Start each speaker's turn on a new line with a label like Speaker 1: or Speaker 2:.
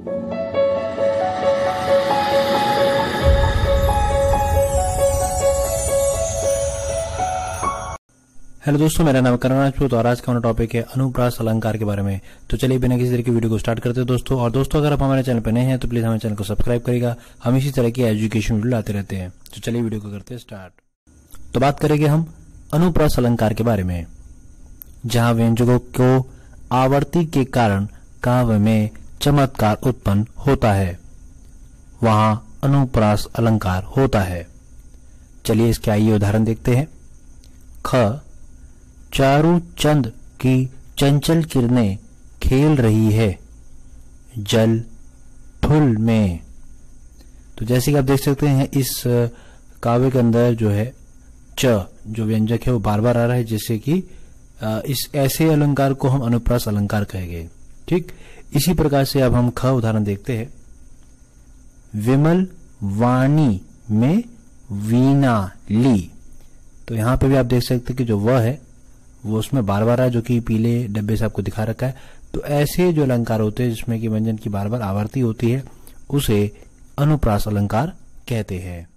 Speaker 1: Hello दोस्तों, मेरा नाम करण राजपूत और आज का हमारा टॉपिक है अनुप्रास अलंकार के बारे में। तो चलिए बिना किसी तरह की वीडियो को स्टार्ट करते हैं दोस्तों। और दोस्तों, अगर आप हमारे चैनल पर नए हैं तो प्लीज हमारे चैनल को सब्सक्राइब करिएगा। हम इसी तरह की एजुकेशन वीडियो लाते रहते हैं। तो चलिए वीडियो को करते हैं स्टार्ट। तो बात करेंगे हम अनुप्रास अलंकार के बारे में, जहां व्यंजकों को आवर्ती के कारण काव्य में चमत्कार उत्पन्न होता है, वहां अनुप्रास अलंकार होता है। चलिए इसके आइए उदाहरण देखते हैं। ख, चारू चंद की चंचल किरणें खेल रही है जल ठुल में। तो जैसे कि आप देख सकते हैं इस काव्य के अंदर जो है च जो व्यंजक है वो बार बार आ रहा है, जिससे कि इस ऐसे अलंकार को हम अनुप्रास अलंकार कहेंगे। ठीक इसी प्रकार से अब हम ख उदाहरण देखते हैं। विमल वाणी में वीणा ली। तो यहां पे भी आप देख सकते हैं कि जो वह है वो उसमें बार बार है, जो कि पीले डब्बे से आपको दिखा रखा है। तो ऐसे जो अलंकार होते हैं जिसमें कि व्यंजन की बार बार आवर्ती होती है, उसे अनुप्रास अलंकार कहते हैं।